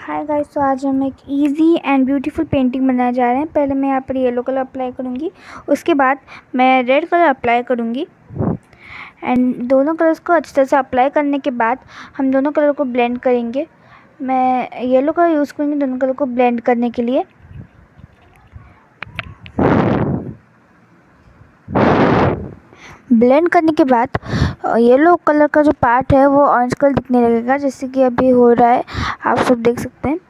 Hi guys, तो आज हम एक इजी एंड ब्यूटीफुल पेंटिंग बनाने जा रहे हैं। पहले मैं यहाँ पर येलो कलर अप्लाई करूँगी, उसके बाद मैं रेड कलर अप्लाई करूँगी एंड दोनों कलर्स को अच्छी तरह से अप्लाई करने के बाद हम दोनों कलर को ब्लेंड करेंगे। मैं येलो कलर यूज़ करूँगी दोनों कलर को ब्लेंड करने के लिए। ब्लेंड करने के बाद येलो कलर का जो पार्ट है वो ऑरेंज कलर दिखने लगेगा, जैसे कि अभी हो रहा है, आप सब देख सकते हैं।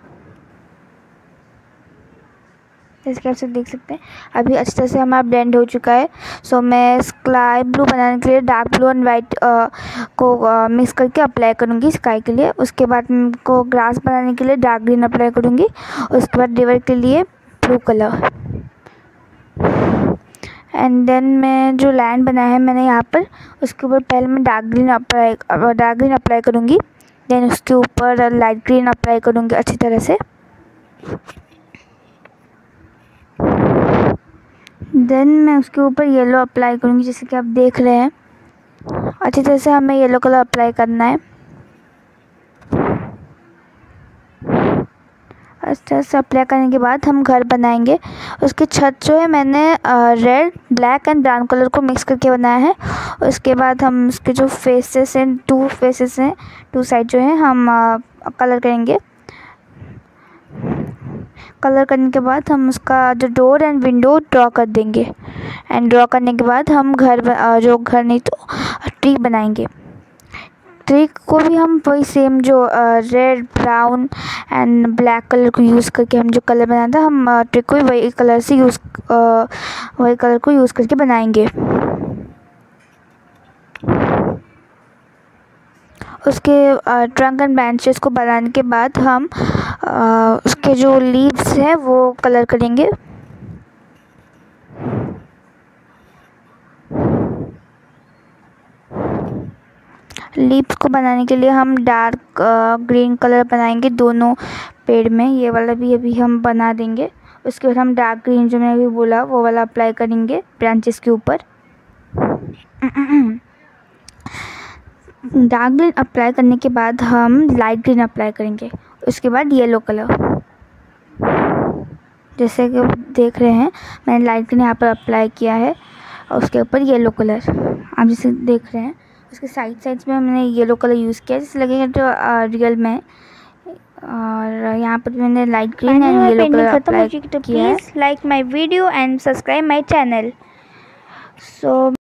जैसे कि आप सब देख सकते हैं अभी अच्छी तरह से हमारा ब्लेंड हो चुका है। सो मैं स्काई ब्लू बनाने के लिए डार्क ब्लू एंड वाइट को मिक्स करके अप्लाई करूँगी स्काई के लिए। उसके बाद को ग्रास बनाने के लिए डार्क ग्रीन अप्लाई करूँगी। उसके बाद रिवर के लिए ब्लू कलर एंड देन मैं जो लैंड बनाया है मैंने यहाँ पर, उसके ऊपर पहले मैं डार्क ग्रीन अप्लाई करूँगी। देन उसके ऊपर लाइट ग्रीन अप्लाई करूँगी अच्छी तरह से। देन मैं उसके ऊपर येलो अप्लाई करूँगी, जैसे कि आप देख रहे हैं। अच्छी तरह से हमें येलो कलर अप्लाई करना है। अच्छी तरह से अप्लाई करने के बाद हम घर बनाएंगे। उसकी छत जो है मैंने red, black and brown colour को मिक्स करके बनाया है। उसके बाद हम उसके जो फेसेस हैं, टू साइड जो है हम कलर करेंगे। कलर करने के बाद हम उसका जो डोर एंड विंडो ड्रॉ कर देंगे एंड ड्रॉ करने के बाद हम घर नहीं तो ट्री बनाएंगे। ट्री को भी हम वही सेम जो red, brown and black colour को यूज़ करके हम जो कलर बनाया था, हम ट्री को भी वही कलर को यूज़ करके बनाएंगे। उसके ट्रंक एंड ब्रांचेस को बनाने के बाद हम उसके जो लीव्स है वो कलर करेंगे। लीव्स को बनाने के लिए हम डार्क ग्रीन कलर बनाएंगे दोनों पेड़ में। ये वाला भी अभी हम बना देंगे। उसके बाद हम डार्क ग्रीन जो मैंने अभी बोला वो वाला अप्लाई करेंगे ब्रांचेस के ऊपर। डार्क ग्रीन अप्लाई करने के बाद हम लाइट ग्रीन अप्लाई करेंगे। उसके बाद येलो कलर, जैसे कि देख रहे हैं मैंने लाइट ग्रीन यहाँ पर अप्लाई किया है और उसके ऊपर येलो कलर आप जैसे देख रहे हैं। उसके साइड्स में मैंने येलो कलर यूज़ किया जैसे लगेगा जो रियल में। और यहाँ पर मैंने light green and yellow colour apply किया है। Please like my video and subscribe my channel. So